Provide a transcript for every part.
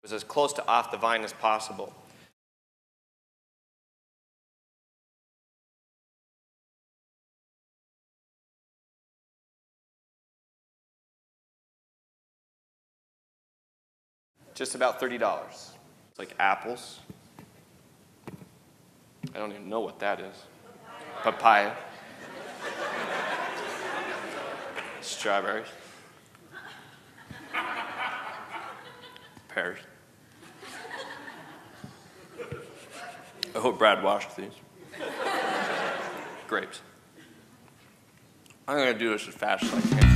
was as close to off the vine as possible. Just about $30. It's like apples. I don't even know what that is. Papaya. Strawberries. Pears. I hope Brad washed these. Grapes. I'm going to do this as fast as I can.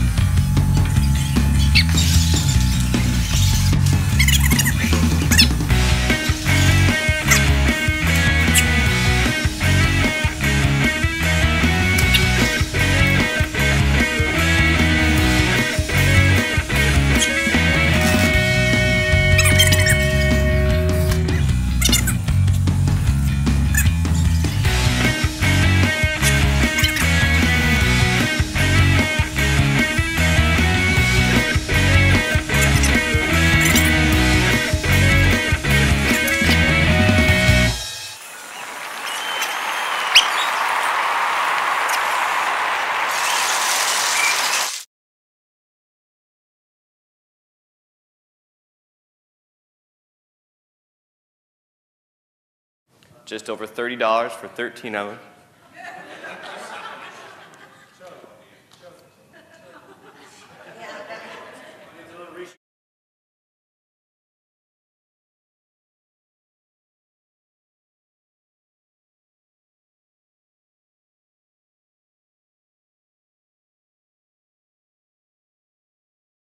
Just over $30 for 13 of them.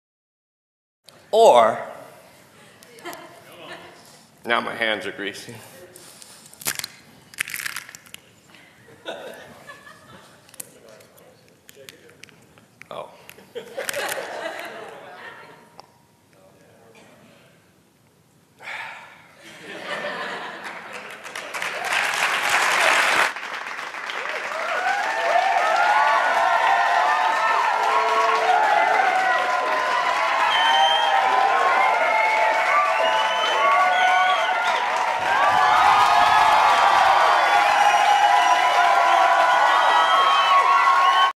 Or, now my hands are greasy.